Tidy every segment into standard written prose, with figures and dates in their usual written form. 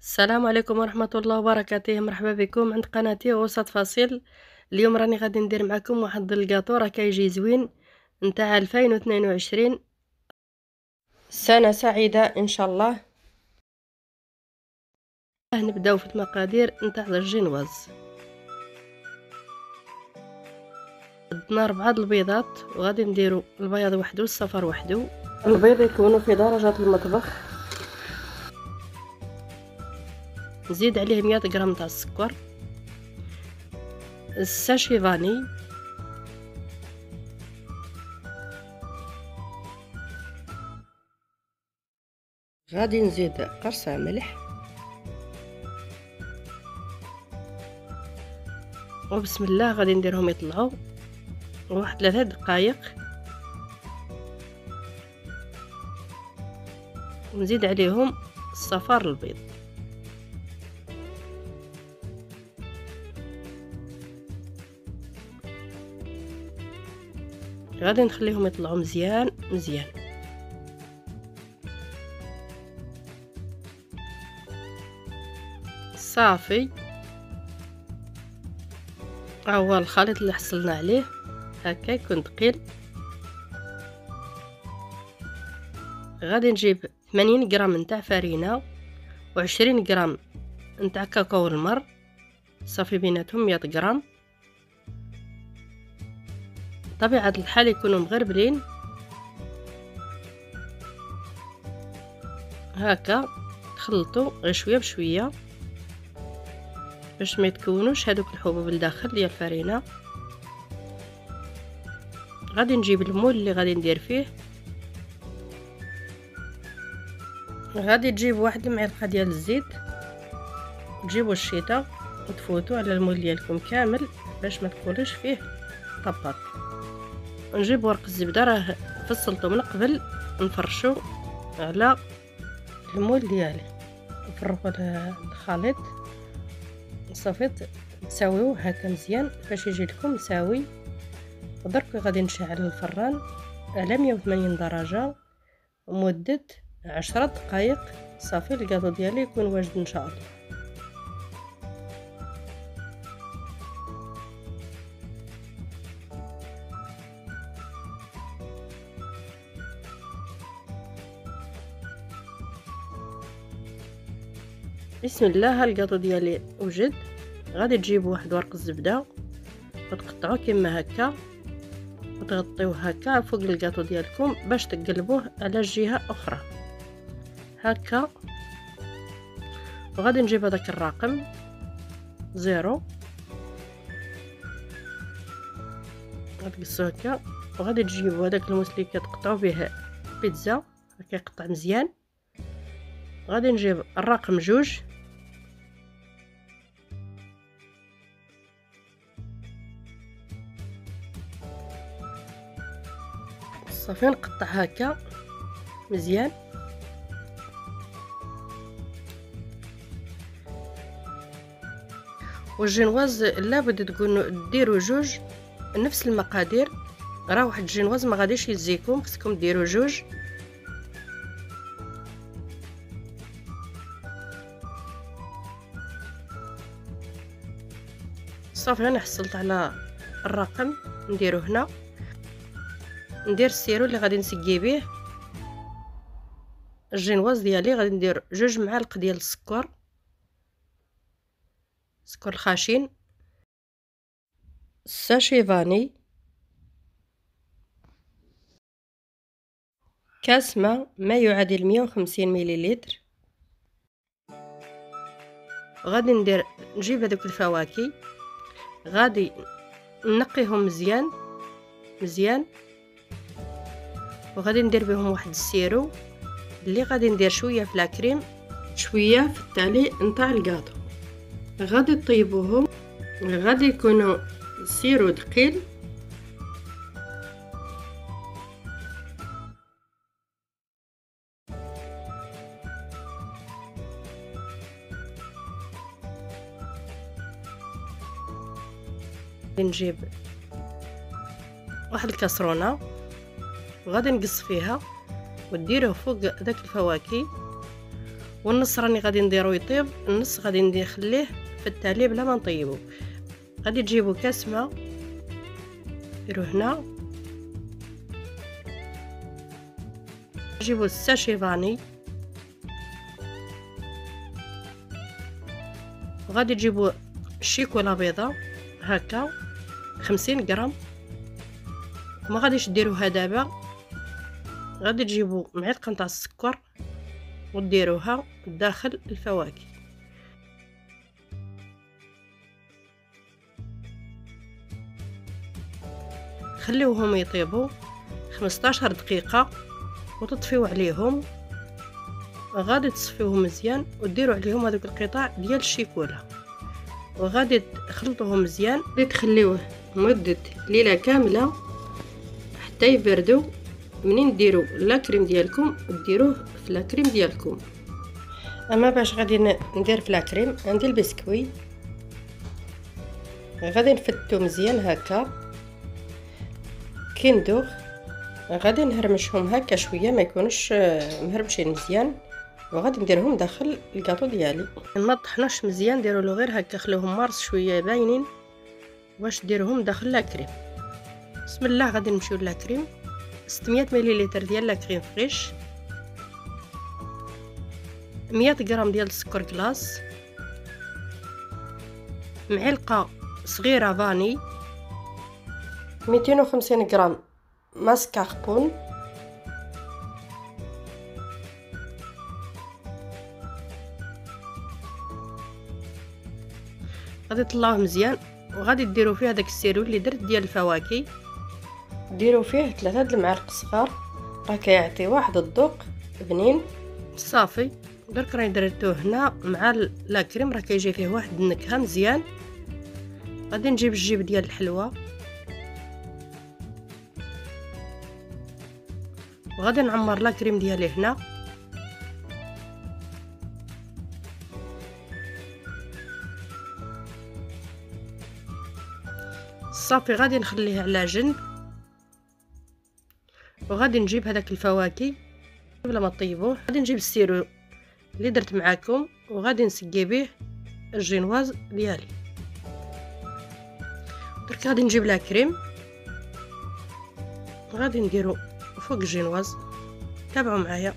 السلام عليكم ورحمة الله وبركاته. مرحبا بكم عند قناتي غوصة فاصل. اليوم راني غادي ندير معكم واحد الكاطو راه كيجي زوين نتاع 2022. سنة سعيدة ان شاء الله. نبداو في المقادير نتاع الجينواز. عندنا 4 البيضات وغادي نديرو البياض وحده والصفر وحده. البيض يكونوا في درجة المطبخ. نزيد عليه 100 غرام تاع السكر، الساشي فاني، غادي نزيد قرصة ملح، وبسم الله غادي نديرهم يطلعوا واحد 3 دقائق، ونزيد عليهم الصفار البيض. غادي نخليهم يطلعوا مزيان مزيان. صافي، ها هو الخليط اللي حصلنا عليه، هكا يكون ثقيل. غادي نجيب 80 غرام نتاع فرينه و20 غرام نتاع كاكاو المر، صافي بيناتهم 100 غرام. طبيعة الحال يكونوا مغربلين هكا. تخلطوا غير شويه بشويه باش ما يتكونوش هذوك الحبوب الداخل ديال الفرينه. غادي نجيب المول اللي غادي ندير فيه. غادي تجيب واحد المعلقه ديال الزيت، تجيبوا الشيطه وتفوتوا على المول ديالكم كامل باش ما تكونش فيه طباط. نجيب ورق الزبده راه فصلته من قبل، نفرشو على المول ديالي، نفرغوا الخليط صافي. تساويوه هكا مزيان باش يجي لكم مساوي. ودرك غادي نشعل الفران على 180 درجه لمده 10 دقائق. صافي الكاطو ديالي يكون واجد ان شاء الله. بسم الله، ها الكاطو ديالي وجد. غادي تجيبوا واحد ورق الزبده وتقطعوه كما هكا وتغطيوه هكا فوق الكاطو ديالكم باش تقلبوه على جهه اخرى هكا. وغادي نجيب هذاك الرقم 0، غتقصوه هكا. وغادي تجيبوا هذاك الموسلي كتقطعوا به بيتزا هكا يقطع مزيان. غادي نجيب الرقم 2، صافي نقطع هكا مزيان. والجينواز لابد تكونوا ديروا 2 نفس المقادير. راه واحد الجينواز ما غاديش يزيكم، خصكم ديروا 2. صافي انا حصلت على الرقم، نديرو هنا. ندير السيرو اللي غادي نسقي به الجينواز ديالي. غادي ندير 2 معالق ديال السكر، سكر خاشن، ساشي فاني، كاس ماء ما يعادل 150 مليلتر. غادي نجيب هذوك الفواكه، غادي نقيهم مزيان مزيان. وغادي ندير بهم واحد السيرو اللي غادي ندير شويه في لاكريم شويه في التالي نتاع الكاطو. غادي طيبوهم، غادي يكونوا سيرو ثقيل. نجيب واحد الكاسرونه وغادي نقص فيها وديروه فوق داك الفواكه والنص راني غادي نديرو يطيب، النص غادي نخليه في التالي بلا ما نطيبو. غادي تجيبو كاس ماء، ديرو هنا، نجيبو الساشي فاني، وغادي تجيبو الشيكولا بيضة هكا 50 غرام. ما غاديش ديروها دابا، غادي تجيبو معلقه نتاع السكر وديروها داخل الفواكه. خليوهم يطيبوا 15 دقيقه وتطفيو عليهم. غادي تصفيوهم مزيان وديروا عليهم هذوك القطع ديال الشيكولا، وغادي تخلطوهم مزيان. غادي تخليوه مده ليله كامله حتى يبردوا. منين ديروا لاكريم ديالكم ديروه في لاكريم ديالكم. اما باش غادي ندير في لاكريم، عندي البسكوي غادي نفتو مزيان هكا كي ندوغ. غادي نهرمشهم هكا شويه ما يكونوش مهرمشين مزيان، وغادي نديرهم داخل الكاطو ديالي. ما طحنوش مزيان، ديروا له غير هكا، خلوهم مارس شويه باينين باش ديروهم داخل لاكريم. بسم الله غادي نمشيو لاكريم. 600 مليلتر ديال لاكريم فريش، 100 غرام ديال السكر كلاص، معلقه صغيره فاني، 250 غرام ماسكاربون، غادي تطلعوه مزيان. وغادي ديروا فيه هذاك السيرول اللي درت ديال الفواكه، ديروا فيه 3 المعالق صغار، راه كيعطي واحد الذوق بنين صافي. درك راني درتوه هنا مع لاكريم، راه كيجي فيه واحد النكهه مزيان. غادي نجيب الجيب ديال الحلوى وغادي نعمر لاكريم ديالي هنا. صافي غادي نخليه على جنب، وغادي نجيب هذاك الفواكه قبل ما طيبوه. غادي نجيب السيرو اللي درت معاكم وغادي نسقي به الجينواز ديالي. درك غادي نجيب لاكريم غادي نديرو فوق الجينواز. تابعوا معايا.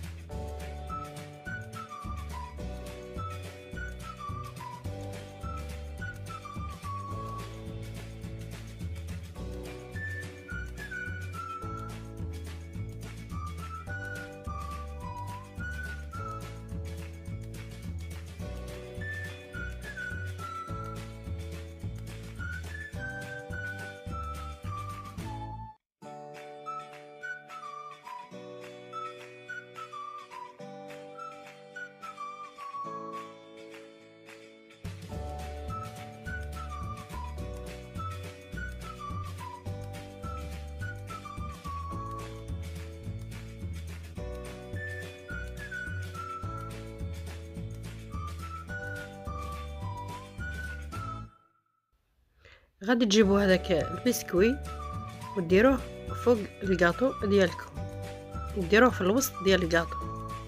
غادي تجيبوا هذاك البسكوي وديروه فوق الكاطو ديالكم، ديروه في الوسط ديال الكاطو.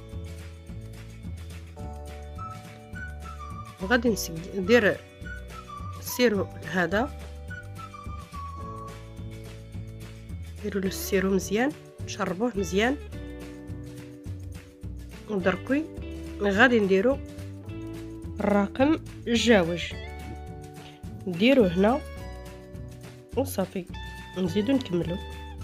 وغادي ندير السيرو هذا، ديروا له السيرو مزيان، شربوه مزيان. ودركوي غادي نديرو الرقم الجوج، نديرو هنا وصافي. نزيدو نكملو.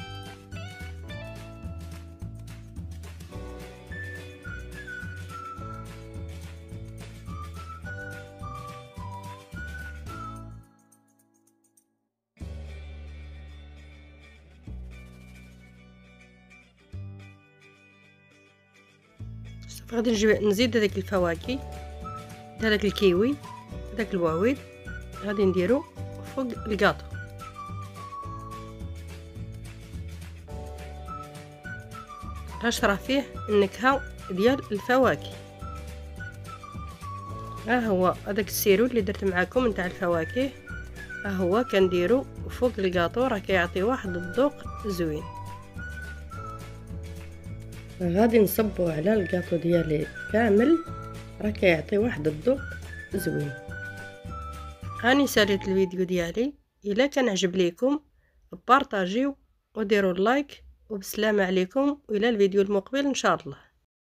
غادي نزيد هذيك الفواكه، هذاك الكيوي، هذاك البعويد، غادي نديرو فوق الكاطو. باش راه فيه النكهه ديال الفواكه. ها هو هذاك السيرو اللي درت معاكم نتاع الفواكه، ها هو كنديرو فوق الكاطو، راه كيعطي واحد الذوق زوين. غادي نصبو على الكاطو ديالي كامل، راه كيعطي واحد الذوق زوين. هاني ساليت الفيديو ديالي، الا كان عجب ليكم بارطاجيو وديروا اللايك، وبسلامة عليكم والى الفيديو المقبل ان شاء الله.